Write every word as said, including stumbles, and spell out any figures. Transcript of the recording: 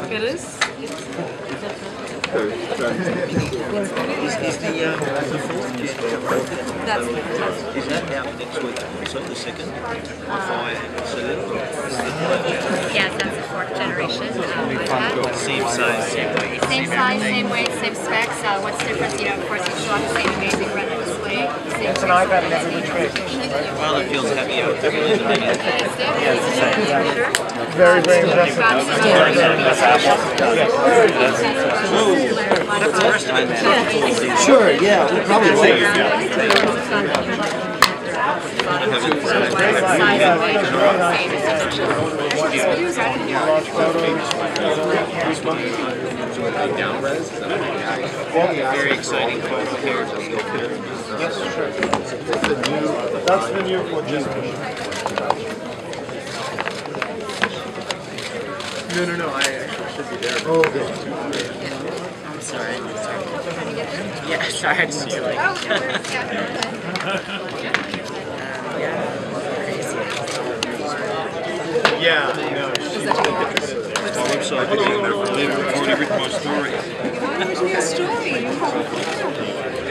It is. Is, is the, uh, the fourth jet That's is that out next week? So the second? Fire cylinder? Yes, that's the fourth generation um, iPad. Same size, same weight. Same size, same weight, same specs. Uh, what's different, you know, of course, you still have the same amazing retina display. Same It's an iPad in every which way. Well, it feels heavier. It feels heavier. Very, very impressive. That's the first time. Sure, yeah, we probably will. Very exciting. Yes, sure. That's the new fourth generation. No, no, no, I actually should be there. Oh, okay. I'm sorry. I'm sorry. Yeah, sorry. I just feel like. Yeah, no. My website video, I've already written my story. Why would you a story?